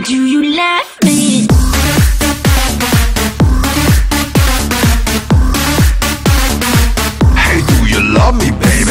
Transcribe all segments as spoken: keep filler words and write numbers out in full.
Do you love me? Hey, do you love me, baby?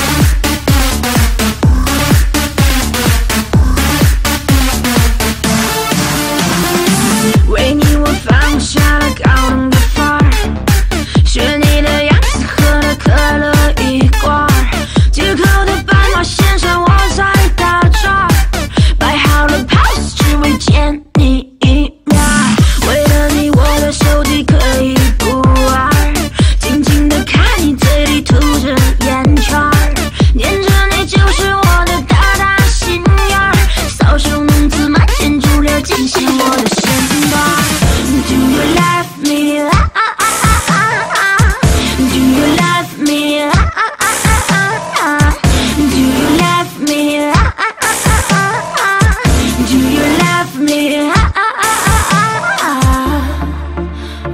为你我放下了高冷的范儿，学你的样子喝了可乐一罐儿，街口的斑马线上我在打转，摆好了 pose 只为见你一面，为了你我的手机可以不玩，静静的看你嘴里吐着烟圈儿，黏着你就是我的大大心眼儿，搔首弄姿满天珠帘惊醒我的身段。Do you love me? Ah, ah, ah, ah, ah. Do you love me? Ah, ah, ah, ah, ah. Do you love me? Ah, ah, ah, ah, ah. Do you love me? Ah, ah, ah, ah,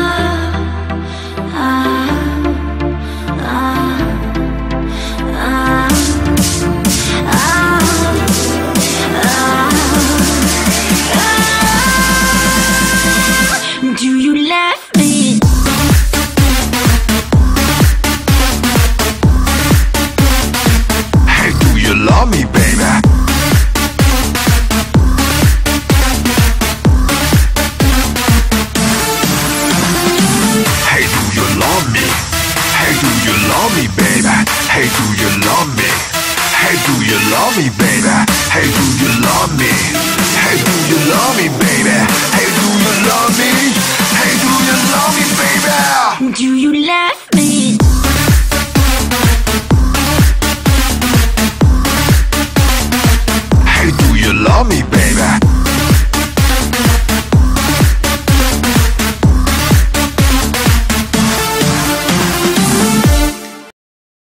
ah. Do you love me? Hey, do you love me, baby? Hey, do you love me? Hey, do you love me, baby? Hey, do you love me? Hey, do you love me, baby? Hey, do you love me? Hey, do you love me, baby? Hey, do you love me? Hey, do you love me, baby? Do you love